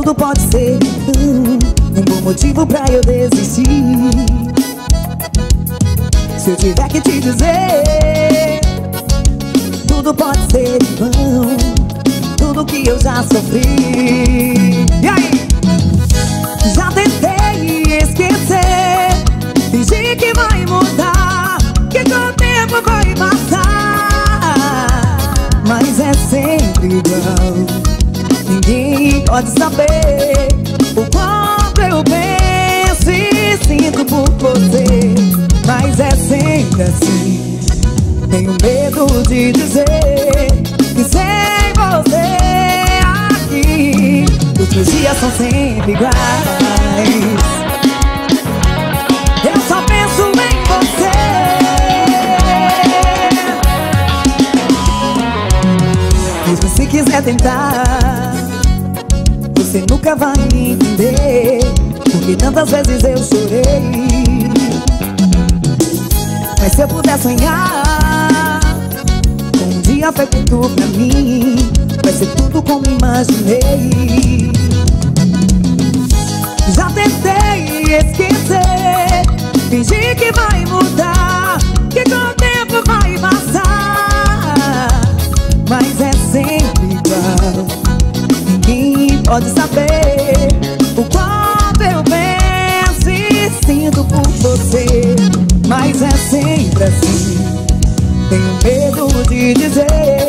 tudo pode ser um bom motivo pra eu desistir. Se eu tiver que te dizer, tudo pode ser em vão, tudo que eu já sofri. E aí? Já tentei esquecer, fingir que vai mudar, que com o tempo vai passar, mas é sempre igual. Ninguém pode saber o quanto eu penso e sinto por você, mas é sempre assim. Tenho medo de dizer que sem você aqui os meus dias são sempre iguais. Eu só penso em você. Mesmo se quiser tentar, você nunca vai me entender, porque tantas vezes eu chorei. Mas se eu puder sonhar com um dia feito pra mim, vai ser tudo como imaginei. Já tentei esquecer, fingir que vai mudar, que com o tempo vai passar, mas é sempre igual. Ninguém pode saber o quanto eu penso e sinto por você, mas é sempre assim. Tenho medo de dizer